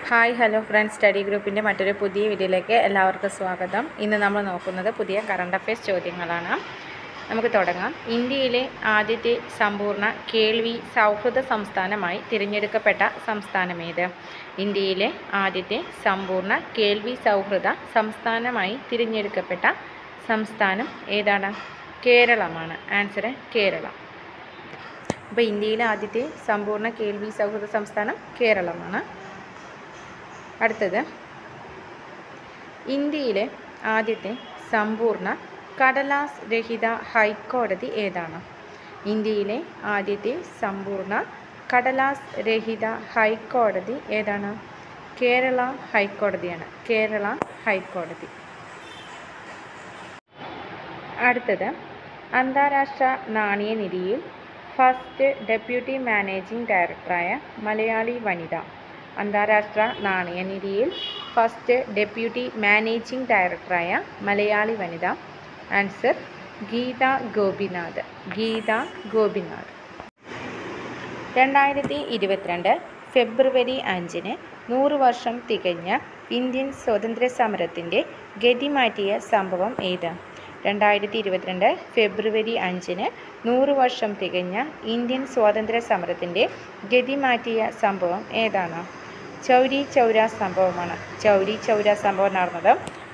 Hi hello friends, study ഗ്രൂപ്പിൻ്റെ മറ്റൊരു പുതിയ വീഡിയോയിലേക്ക് എല്ലാവർക്കും സ്വാഗതം. ഇന്ന് നമ്മൾ നോക്കുന്നത് പുതിയ കറണ്ട് അഫയേഴ്സ് ചോദ്യങ്ങളാണ്. നമുക്ക് തുടങ്ങാം. ഇന്ത്യയിലെ ആദ്യത്തെ സമ്പൂർണ്ണ കേൾവി സൗഹൃദ സംസ്ഥാനമായി തിരഞ്ഞെടുക്കപ്പെട്ട സംസ്ഥാനമേത്? ഇന്ത്യയിലെ ആദ്യത്തെ സമ്പൂർണ്ണ കേൾവി സൗഹൃദ സംസ്ഥാനമായി തിരഞ്ഞെടുക്കപ്പെട്ട സംസ്ഥാനം ഏതാണ്? കേരളമാണ്. ആൻസർ കേരളം. അപ്പോൾ ഇന്ത്യയിലെ ആദ്യത്തെ സമ്പൂർണ്ണ കേൾവി സൗഹൃദ സംസ്ഥാനം കേരളമാണ്. അടുത്തത്, ഇന്ത്യയിലെ ആദ്യത്തെ സമ്പൂർണ്ണ കടലാസ് രഹിത ഹൈക്കോടതി ഏതാണ്? ഇന്ത്യയിലെ ആദ്യത്തെ സമ്പൂർണ്ണ കടലാസ് രഹിത ഹൈക്കോടതി ഏതാണ്? കേരള ഹൈക്കോടതിയാണ്. കേരള ഹൈക്കോടതി. അടുത്തത്, അന്താരാഷ്ട്ര നാണയനിധിയിൽ ഫസ്റ്റ് ഡെപ്യൂട്ടി മാനേജിംഗ് ഡയറക്ടറായ മലയാളി വനിത. അന്താരാഷ്ട്ര നാണയനിധിയിൽ ഫസ്റ്റ് ഡെപ്യൂട്ടി മാനേജിംഗ് ഡയറക്ടറായ മലയാളി വനിത. ആൻസർ ഗീത ഗോപിനാഥ്. ഗീത ഗോപിനാഥ്. 2022 ഫെബ്രുവരി 5 100 വർഷം തികഞ്ഞ ഇന്ത്യൻ സ്വാതന്ത്ര്യ സമരത്തിൻ്റെ ഗതി മാറ്റിയ സംഭവം ഏത്? 2022 ഫെബ്രുവരി 5 100 വർഷം തികഞ്ഞ ഇന്ത്യൻ സ്വാതന്ത്ര്യ സമരത്തിൻ്റെ ഗതി മാറ്റിയ സംഭവം ഏതാണ്? ചൗരി ചൗര സംഭവമാണ്. ചൗരി ചൗര സംഭവം നടന്നത്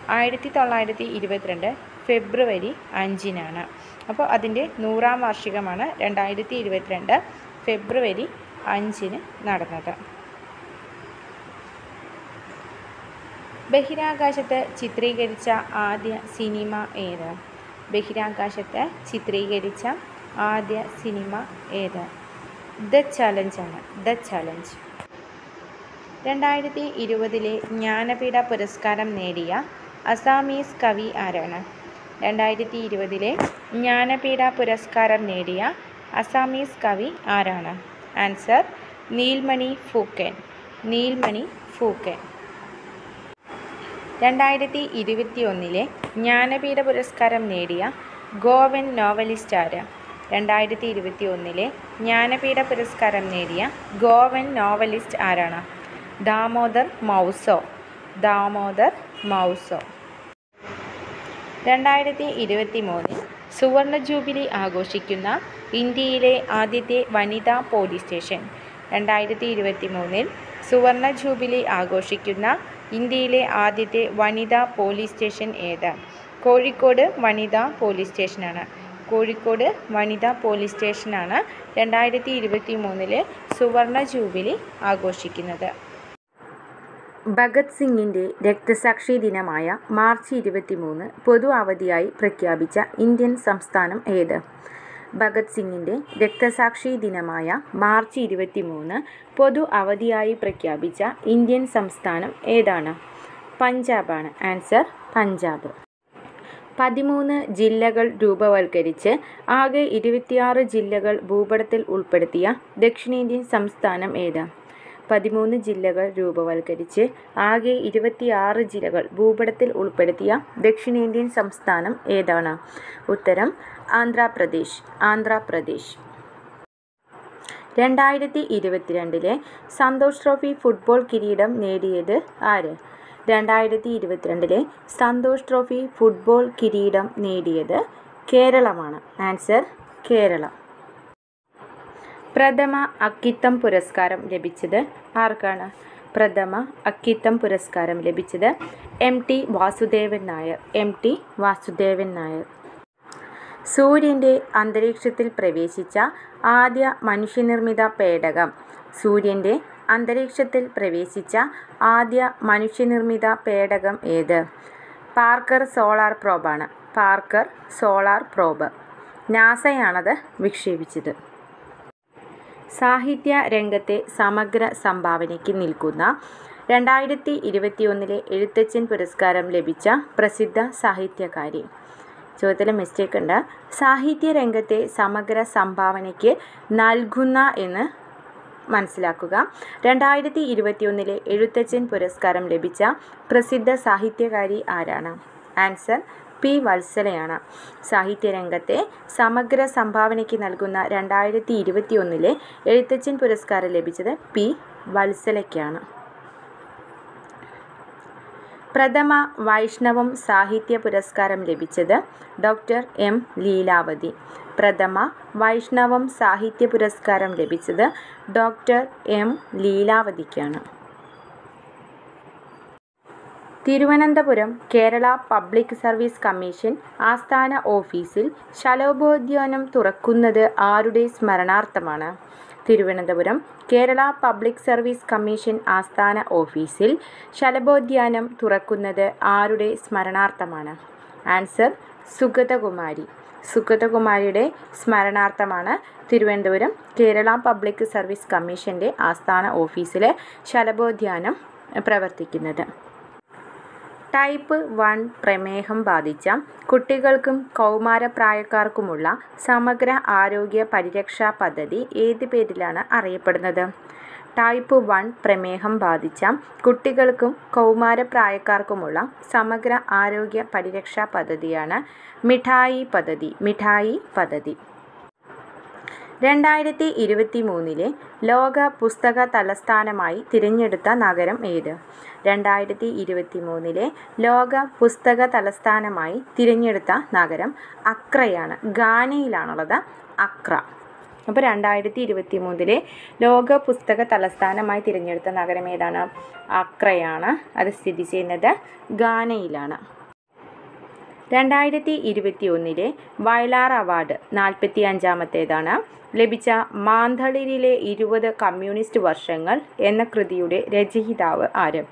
1922 ഫെബ്രുവരി 5 അപ്പോൾ അതിൻ്റെ 100ാം വാർഷികമാണ് 2022 ഫെബ്രുവരി 5 നടന്നത്. ബഹിരാകാശത്ത് ചിത്രീകരിച്ച ആദ്യ സിനിമ ഏത്? ബഹിരാകാശത്ത് ചിത്രീകരിച്ച ആദ്യ സിനിമ ഏത്? ദ ചലഞ്ച് ആണ്. The challenge. 2020 ജ്ഞാനപീഠ പുരസ്കാരം നേടിയ അസാമീസ് കവി ആരാണ്? 2020 ജ്ഞാനപീഠ പുരസ്കാരം നേടിയ അസാമീസ് കവി ആരാണ്? ആൻസർ നീൽമണി ഫൂക്കൻ. നീൽമണി ഫൂക്കൻ. 2021 ജ്ഞാനപീഠ പുരസ്കാരം നേടിയ ഗോവൻ നോവലിസ്റ്റ് ആര്? 2021 ജ്ഞാനപീഠ പുരസ്കാരം നേടിയ ഗോവൻ നോവലിസ്റ്റ് ആരാണ്? ദാമോദർ മൗസോ. ദാമോദർ മൗസോ. 2023 സുവർണ ജൂബിലി ആഘോഷിക്കുന്ന ഇന്ത്യയിലെ ആദ്യത്തെ വനിതാ പോലീസ് സ്റ്റേഷൻ. 2023 സുവർണ ജൂബിലി ആഘോഷിക്കുന്ന ഇന്ത്യയിലെ ആദ്യത്തെ വനിതാ പോലീസ് സ്റ്റേഷൻ ഏത്? കോഴിക്കോട് വനിതാ പോലീസ് സ്റ്റേഷനാണ്. കോഴിക്കോട് വനിതാ പോലീസ് സ്റ്റേഷനാണ് 2023 സുവർണ ജൂബിലി ആഘോഷിക്കുന്നത്. ഭഗത് സിംഗിൻ്റെ രക്തസാക്ഷി ദിനമായ മാർച്ച് 23 പൊതു അവധിയായി പ്രഖ്യാപിച്ച ഇന്ത്യൻ സംസ്ഥാനം ഏത്? ഭഗത് സിംഗിൻ്റെ രക്തസാക്ഷി ദിനമായ മാർച്ച് 23 പൊതു അവധിയായി പ്രഖ്യാപിച്ച ഇന്ത്യൻ സംസ്ഥാനം ഏതാണ്? പഞ്ചാബാണ്. ആൻസർ പഞ്ചാബ്. 13 ജില്ലകൾ രൂപവൽക്കരിച്ച് ആകെ 26 ജില്ലകൾ ഭൂപടത്തിൽ ഉൾപ്പെടുത്തിയ ദക്ഷിണേന്ത്യൻ സംസ്ഥാനം ഏത്? 13 ജില്ലകൾ രൂപവൽക്കരിച്ച് ആകെ 26 ജില്ലകൾ ഭൂപടത്തിൽ ഉൾപ്പെടുത്തിയ ദക്ഷിണേന്ത്യൻ സംസ്ഥാനം ഏതാണ്? ഉത്തരം ആന്ധ്രാപ്രദേശ്. ആന്ധ്രാപ്രദേശ്. 2022 സന്തോഷ് ട്രോഫി ഫുട്ബോൾ കിരീടം നേടിയത് ആര്? 2022 സന്തോഷ് ട്രോഫി ഫുട്ബോൾ കിരീടം നേടിയത് കേരളമാണ്. ആൻസർ കേരളം. പ്രഥമ അക്കിത്തം പുരസ്കാരം ലഭിച്ചത് ആർക്കാണ്? പ്രഥമ അക്കിത്തം പുരസ്കാരം ലഭിച്ചത് MT വാസുദേവൻ നായർ. MT വാസുദേവൻ നായർ. സൂര്യൻ്റെ അന്തരീക്ഷത്തിൽ പ്രവേശിച്ച ആദ്യ മനുഷ്യനിർമ്മിത പേടകം. സൂര്യൻ്റെ അന്തരീക്ഷത്തിൽ പ്രവേശിച്ച ആദ്യ മനുഷ്യനിർമ്മിത പേടകം ഏത്? പാർക്കർ സോളാർ പ്രോബാണ്. Parker solar probe. നാസയാണത് വിക്ഷേപിച്ചത്. സാഹിത്യ രംഗത്തെ സമഗ്ര സംഭാവനയ്ക്ക് നിൽക്കുന്ന 2021 എഴുത്തച്ഛൻ പുരസ്കാരം ലഭിച്ച പ്രസിദ്ധ സാഹിത്യകാരി. ചോദ്യത്തിൽ മിസ്റ്റേക്ക് ഉണ്ട്. സാഹിത്യ രംഗത്തെ സമഗ്ര സംഭാവനയ്ക്ക് നൽകുന്ന എന്ന് മനസ്സിലാക്കുക. 2021 എഴുത്തച്ഛൻ പുരസ്കാരം ലഭിച്ച പ്രസിദ്ധ സാഹിത്യകാരി ആരാണ്? Answer P വത്സലയാണ്. സാഹിത്യരംഗത്തെ സമഗ്ര സംഭാവനയ്ക്ക് നൽകുന്ന 2021 എഴുത്തച്ഛൻ പുരസ്കാരം ലഭിച്ചത് പി വത്സലയ്ക്കാണ്. പ്രഥമ വൈഷ്ണവം സാഹിത്യ പുരസ്കാരം ലഭിച്ചത് ഡോക്ടർ എം ലീലാവതി. പ്രഥമ വൈഷ്ണവം സാഹിത്യ പുരസ്കാരം ലഭിച്ചത് ഡോക്ടർ എം ലീലാവതിക്കാണ്. Thiruvananthapuram Kerala public service commission ആസ്ഥാന ഓഫീസിൽ ശലഭോദ്യാനം തുറക്കുന്നത് ആരുടെ സ്മരണാർത്ഥമാണ്? Thiruvananthapuram Kerala public service commission ആസ്ഥാന ഓഫീസിൽ ശലഭോദ്യാനം തുറക്കുന്നത് ആരുടെ സ്മരണാർത്ഥമാണ്? ആൻസർ സുഗതകുമാരി. സുഗതകുമാരിയുടെ സ്മരണാർത്ഥമാണ് തിരുവനന്തപുരം കേരള പബ്ലിക് സർവീസ് കമ്മീഷൻ്റെ ആസ്ഥാന ഓഫീസിലെ ശലഭോദ്യാനം പ്രവർത്തിക്കുന്നത്. ടൈപ്പ് 1 പ്രമേഹം ബാധിച്ച കുട്ടികൾക്കും കൗമാരപ്രായക്കാർക്കുമുള്ള സമഗ്ര ആരോഗ്യ പരിരക്ഷാ പദ്ധതി ഏത് പേരിലാണ് അറിയപ്പെടുന്നത്? ടൈപ്പ് 1 പ്രമേഹം ബാധിച്ച കുട്ടികൾക്കും കൗമാരപ്രായക്കാർക്കുമുള്ള സമഗ്ര ആരോഗ്യ പരിരക്ഷാ പദ്ധതിയാണ് മിഠായി പദ്ധതി. മിഠായി പദ്ധതി. 2023 ലോക പുസ്തക തലസ്ഥാനമായി തിരഞ്ഞെടുത്ത നഗരം ഏത്? 2023 ലോക പുസ്തക തലസ്ഥാനമായി തിരഞ്ഞെടുത്ത നഗരം അക്രയാണ്. ഗാനയിലാണുള്ളത് അക്ര. അപ്പോൾ 2023 ലോക പുസ്തക തലസ്ഥാനമായി തിരഞ്ഞെടുത്ത നഗരം ഏതാണ്? അക്രയാണ്. അത് സ്ഥിതി ചെയ്യുന്നത് ഗാനയിലാണ്. 2021 വയലാർ അവാർഡ് 45ാമത്തേതാണ്. ലഭിച്ച മാന്തളിരിലെ 20 കമ്മ്യൂണിസ്റ്റ് വർഷങ്ങൾ എന്ന കൃതിയുടെ രചയിതാവ് ആര്?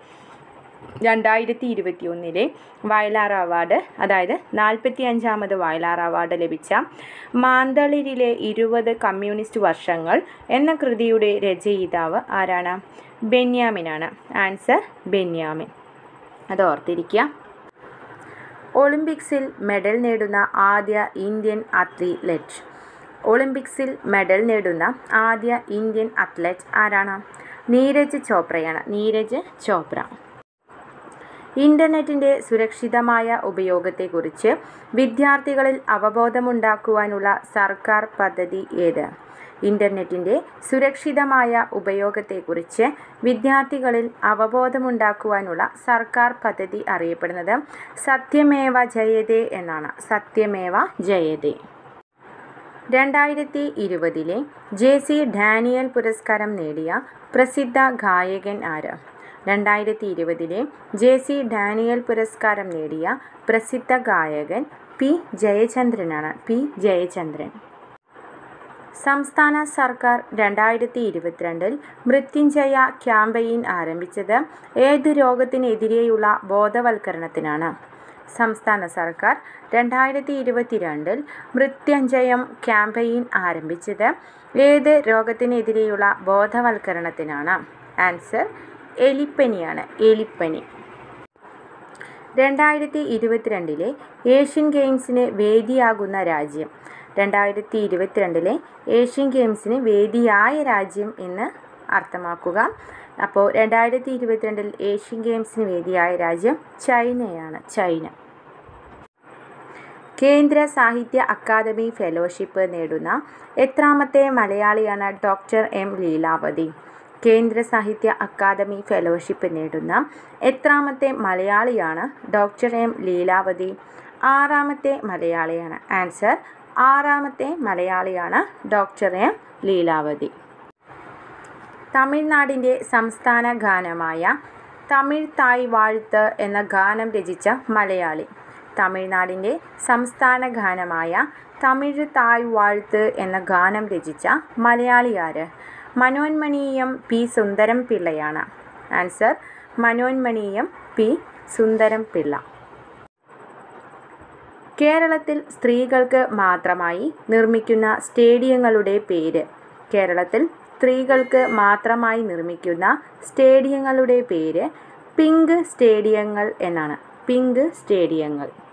2021 വയലാർ അവാർഡ്, അതായത് 45ാമത് വയലാർ അവാർഡ് ലഭിച്ച മാന്തളിരിലെ 20 കമ്മ്യൂണിസ്റ്റ് വർഷങ്ങൾ എന്ന കൃതിയുടെ രചയിതാവ് ആരാണ്? ബെന്യാമിനാണ്. ആൻസർ ബെന്യാമിൻ. അത് ഓർത്തിരിക്കുക. ഒളിമ്പിക്സിൽ മെഡൽ നേടുന്ന ആദ്യ ഇന്ത്യൻ അത്ലറ്റ്. ഒളിമ്പിക്സിൽ മെഡൽ നേടുന്ന ആദ്യ ഇന്ത്യൻ അത്ലറ്റ് ആരാണ്? നീരജ് ചോപ്രയാണ്. നീരജ് ചോപ്ര. ഇൻ്റർനെറ്റിൻ്റെ സുരക്ഷിതമായ ഉപയോഗത്തെക്കുറിച്ച് വിദ്യാർത്ഥികളിൽ അവബോധമുണ്ടാക്കുവാനുള്ള സർക്കാർ പദ്ധതി ഏത്? ഇൻ്റർനെറ്റിൻ്റെ സുരക്ഷിതമായ ഉപയോഗത്തെക്കുറിച്ച് വിദ്യാർത്ഥികളിൽ അവബോധമുണ്ടാക്കുവാനുള്ള സർക്കാർ പദ്ധതി അറിയപ്പെടുന്നത് സത്യമേവ ജയതേ എന്നാണ്. സത്യമേവ ജയതേ. 2020 JC ഡാനിയൽ പുരസ്കാരം നേടിയ പ്രസിദ്ധ ഗായകൻ ആര്? 2020 JC ഡാനിയൽ പുരസ്കാരം നേടിയ പ്രസിദ്ധ ഗായകൻ പി ജയചന്ദ്രനാണ്. പി ജയചന്ദ്രൻ. സംസ്ഥാന സർക്കാർ 2022 മൃത്യുഞ്ജയ ക്യാമ്പയിൻ ആരംഭിച്ചത് ഏത് രോഗത്തിനെതിരെയുള്ള ബോധവൽക്കരണത്തിനാണ്? സംസ്ഥാന സർക്കാർ 2022 മൃത്യുഞ്ജയം ക്യാമ്പയിൻ ആരംഭിച്ചത് ഏത് രോഗത്തിനെതിരെയുള്ള ബോധവൽക്കരണത്തിനാണ്? ആൻസർ എലിപ്പനിയാണ്. എലിപ്പനി. 2022 ഏഷ്യൻ ഗെയിംസിന് വേദിയാകുന്ന രാജ്യം. 2022 ഏഷ്യൻ ഗെയിംസിന് വേദിയായ രാജ്യം എന്ന് അർത്ഥമാക്കുക. അപ്പോൾ 2022 ഏഷ്യൻ ഗെയിംസിന് വേദിയായ രാജ്യം ചൈനയാണ്. ചൈന. കേന്ദ്ര സാഹിത്യ അക്കാദമി ഫെലോഷിപ്പ് നേടുന്ന എത്രാമത്തെ മലയാളിയാണ് ഡോക്ടർ എം ലീലാവതി? കേന്ദ്ര സാഹിത്യ അക്കാദമി ഫെലോഷിപ്പ് നേടുന്ന എത്രാമത്തെ മലയാളിയാണ് ഡോക്ടർ എം ലീലാവതി? 6ാമത്തെ മലയാളിയാണ്. ആൻസർ 6ാമത്തെ മലയാളിയാണ് ഡോക്ടർ എം ലീലാവതി. തമിഴ്നാടിൻ്റെ സംസ്ഥാന ഗാനമായ തമിഴ് തായ് വാഴ്ത്ത് എന്ന ഗാനം രചിച്ച മലയാളി. തമിഴ്നാടിൻ്റെ സംസ്ഥാന ഗാനമായ തമിഴ് തായ് വാഴ്ത്ത് എന്ന ഗാനം രചിച്ച മലയാളി ആര്? മനോന്മണീയം പി സുന്ദരം പിള്ളയാണ്. Answer Manonmaniam P Sundaram Pillai. കേരളത്തിൽ സ്ത്രീകൾക്ക് മാത്രമായി നിർമ്മിക്കുന്ന സ്റ്റേഡിയങ്ങളുടെ പേര്. കേരളത്തിൽ സ്ത്രീകൾക്ക് മാത്രമായി നിർമ്മിക്കുന്ന സ്റ്റേഡിയങ്ങളുടെ പേര് പിങ്ക് സ്റ്റേഡിയങ്ങൾ എന്നാണ്. പിങ്ക് സ്റ്റേഡിയങ്ങൾ.